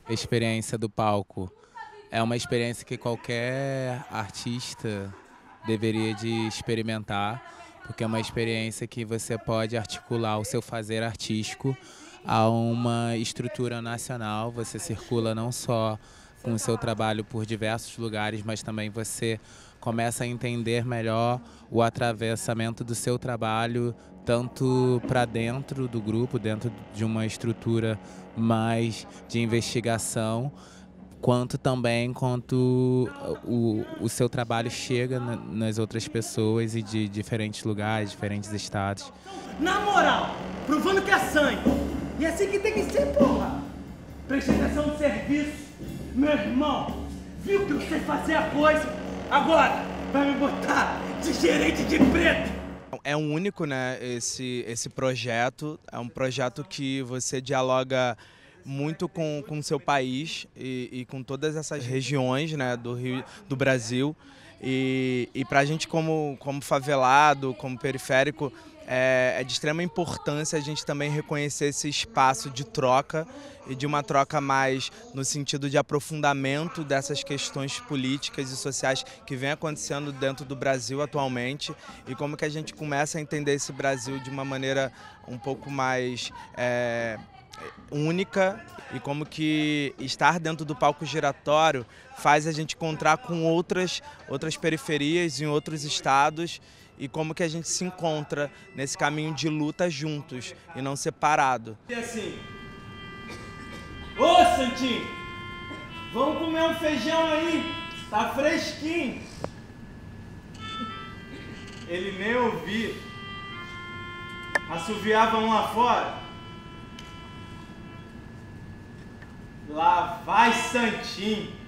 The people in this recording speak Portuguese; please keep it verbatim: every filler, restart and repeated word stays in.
experiência do palco é uma experiência que qualquer artista deveria de experimentar, porque é uma experiência que você pode articular o seu fazer artístico a uma estrutura nacional. Você circula não só com o seu trabalho por diversos lugares, mas também você começa a entender melhor o atravessamento do seu trabalho, tanto para dentro do grupo, dentro de uma estrutura mais de investigação, quanto também quanto o, o seu trabalho chega na, nas outras pessoas e de diferentes lugares, diferentes estados. Na moral, provando que é sangue. E é assim que tem que ser, porra. Prestação de serviço. Meu irmão, viu que eu sei fazer a coisa? Agora, vai me botar de gerente de preto. É um único, né, esse, esse projeto. É um projeto que você dialoga muito com o seu país e, e com todas essas regiões, né, do, Rio, do Brasil. E, e para a gente como, como favelado, como periférico, é, é de extrema importância a gente também reconhecer esse espaço de troca e de uma troca mais no sentido de aprofundamento dessas questões políticas e sociais que vem acontecendo dentro do Brasil atualmente e como que a gente começa a entender esse Brasil de uma maneira um pouco mais é, única e como que estar dentro do palco giratório faz a gente encontrar com outras, outras periferias em outros estados e como que a gente se encontra nesse caminho de luta juntos e não separado. E assim, ô Santinho, vamos comer um feijão aí, tá fresquinho. Ele nem ouvia, assoviavam lá fora. Lá vai Santinho.